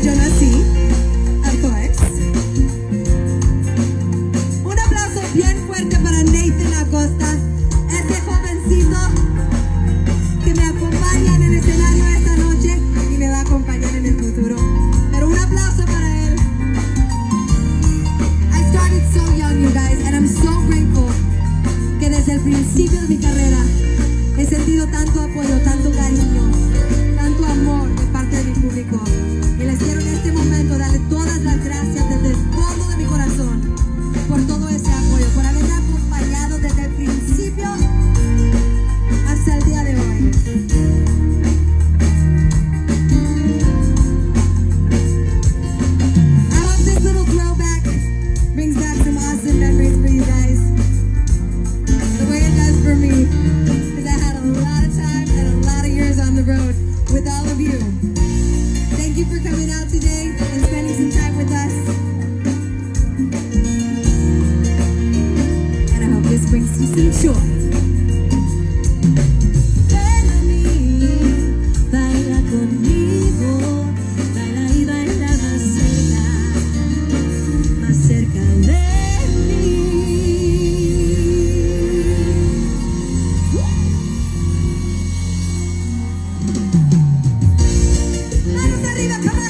yo nací, of course. Un aplauso bien fuerte para Nathan Acosta, ese jovencito que me acompaña en el escenario esta noche y me va a acompañar en el futuro. Pero un aplauso para él. I started so young, you guys, and I'm so grateful que desde el principio de mi carrera he sentido tanto apoyo, tanto cariño, tanto amor de parte de mi público. Y les quiero en este momento darle todas las gracias desde el fondo de mi corazón por todo ese apoyo, por haberme acompañado desde el principio hasta el día de hoy. I hope this little throwback brings back some awesome memories for you guys, the way it does for me, because I had a lot of time and a lot of years on the road with all of you. Thank you for coming out today and spending some time with us. And I hope this brings you some joy. Ven a mí, baila conmigo, baila y baila más cerca de mí. Manos arriba, come on.